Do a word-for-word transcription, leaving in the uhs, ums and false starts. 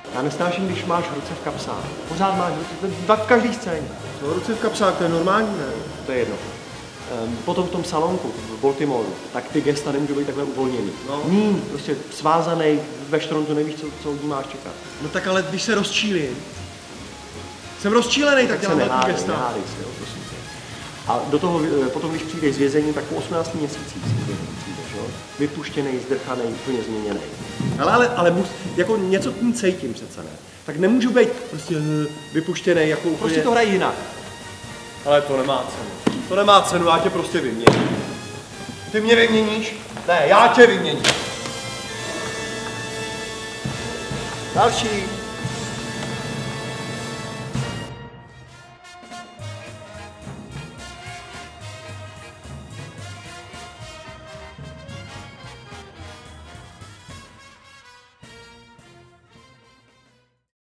Já nesnáším, když máš ruce v kapsách. Pořád máš ruce, tak v každý scéně. No, ruce v kapsách, to je normální, ne? To je jedno. Um, potom v tom salonku, v Baltimoru, tak ty gesta nemůžou být takhle uvolněný. No. Míň, prostě svázaný, ve štrontu nevíš, co, co od ní máš čekat. No tak ale když se rozčílím, jsem rozčílený, tak, tak dělám velký gesta. Nehádej se, jo, prosím tě. A do toho, potom, když přijdeš z vězení, tak po osmnácti měsících přijdeš, jo? Vypuštěný, zdrchaný, úplně změněný. Ale, ale, ale mus, jako něco tím cítím přece, ne? Tak nemůžu být prostě vypuštěný jako úplně... Prostě to hrají jinak. Ale to nemá cenu. To nemá cenu, já tě prostě vyměním. Ty mě vyměníš? Ne, já tě vyměním. Další.